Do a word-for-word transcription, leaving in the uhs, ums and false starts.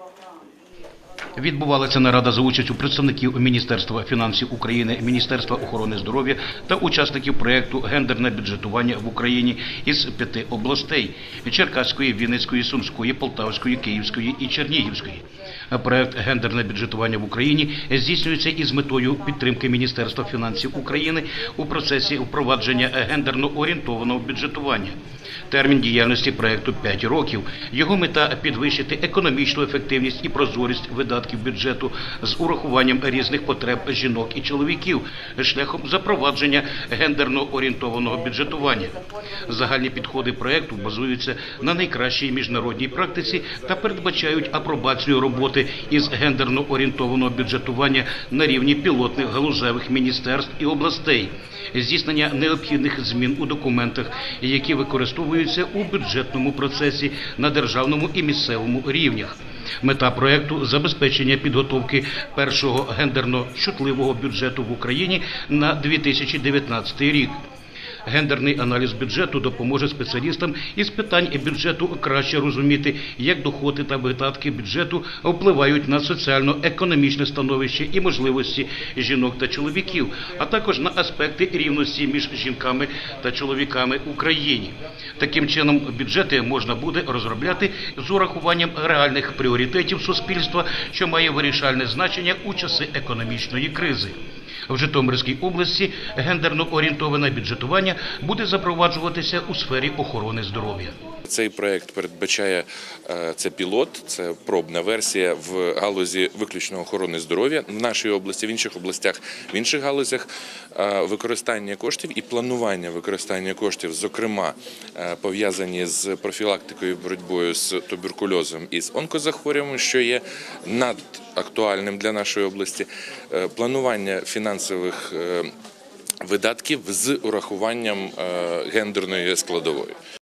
Відбувалася нарада за участю представників Міністерства фінансів України, Міністерства охорони здоров'я та учасників проєкту «Гендерне бюджетування в Україні» із п'яти областей – Черкаської, Вінницької, Сумської, Полтавської, Київської і Чернігівської. Проєкт «Гендерне бюджетування в Україні» здійснюється із метою підтримки Міністерства фінансів України у процесі впровадження гендерно-орієнтованого бюджетування. Термін діяльності проєкту – п'ять років. Його мета – підвищити економічну ефективність і прозорість видатків бюджету з урахуванням різних потреб жінок і чоловіків шляхом запровадження гендерно-орієнтованого бюджетування. Загальні підходи проєкту базуються на найкращій міжнародній практиці та передбачають апробацію роботи із гендерно-орієнтованого бюджетування на рівні пілотних галузевих міністерств і областей, здійснення необхідних змін у документах, які використовуються у бюджетному процесі на державному і місцевому рівнях. Мета проєкту – забезпечення підготовки першого гендерно-чутливого бюджету в Україні на дві тисячі дев'ятнадцятий рік. Гендерний аналіз бюджету допоможе спеціалістам із питань бюджету краще розуміти, як доходи та видатки бюджету впливають на соціально-економічне становище і можливості жінок та чоловіків, а також на аспекти рівності між жінками та чоловіками в Україні. Таким чином, бюджети можна буде розробляти з урахуванням реальних пріоритетів суспільства, що має вирішальне значення у часи економічної кризи. В Житомирській області гендерно-орієнтоване бюджетування буде запроваджуватися у сфері охорони здоров'я. Цей проєкт передбачає, це пілот, це пробна версія в галузі виключно охорони здоров'я в нашій області, в інших областях, в інших галузях використання коштів і планування використання коштів, зокрема пов'язані з профілактикою, боротьбою з туберкульозом і з онкозахворюванням, що є надактуальним для нашої області, планування фінансових видатків з урахуванням гендерної складової.